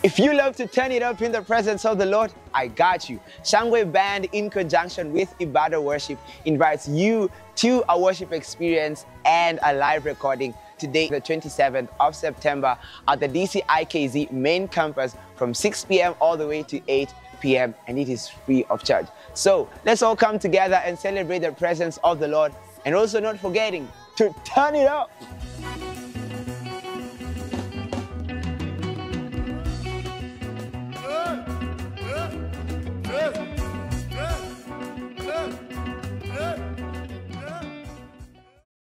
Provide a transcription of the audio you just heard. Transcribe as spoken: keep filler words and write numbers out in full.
If you love to turn it up in the presence of the Lord, I got you. Shangwe Band, in conjunction with Ibada Worship, invites you to a worship experience and a live recording today, the twenty-seventh of September, at the D C I K Z main campus from six p m all the way to eight p m and it is free of charge. So let's all come together and celebrate the presence of the Lord, and also not forgetting to turn it up.